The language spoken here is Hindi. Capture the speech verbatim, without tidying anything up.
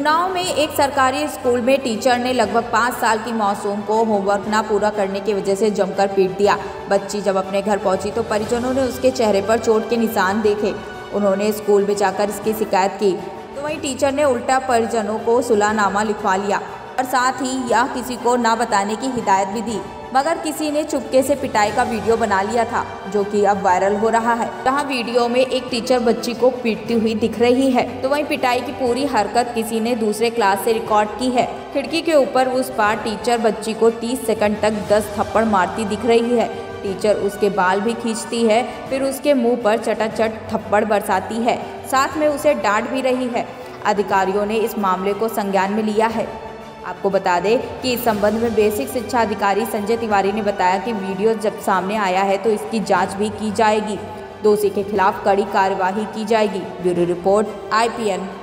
उन्नाव में एक सरकारी स्कूल में टीचर ने लगभग पाँच साल की मासूम को होमवर्क ना पूरा करने की वजह से जमकर पीट दिया। बच्ची जब अपने घर पहुंची तो परिजनों ने उसके चेहरे पर चोट के निशान देखे। उन्होंने स्कूल में जाकर इसकी शिकायत की तो वहीं टीचर ने उल्टा परिजनों को सुलहनामा लिखवा लिया और साथ ही यह किसी को ना बताने की हिदायत भी दी, मगर किसी ने चुपके से पिटाई का वीडियो बना लिया था, जो कि अब वायरल हो रहा है। जहां वीडियो में एक टीचर बच्ची को पीटती हुई दिख रही है तो वहीं पिटाई की पूरी हरकत किसी ने दूसरे क्लास से रिकॉर्ड की है। खिड़की के ऊपर उस पार टीचर बच्ची को तीस सेकंड तक दस थप्पड़ मारती दिख रही है। टीचर उसके बाल भी खींचती है, फिर उसके मुंह पर चटाचट थप्पड़ बरसाती है, साथ में उसे डांट भी रही है। अधिकारियों ने इस मामले को संज्ञान में लिया है। आपको बता दें कि इस संबंध में बेसिक शिक्षा अधिकारी संजय तिवारी ने बताया कि वीडियो जब सामने आया है तो इसकी जांच भी की जाएगी। दोषी के खिलाफ कड़ी कार्यवाही की जाएगी। Bureau report I P N.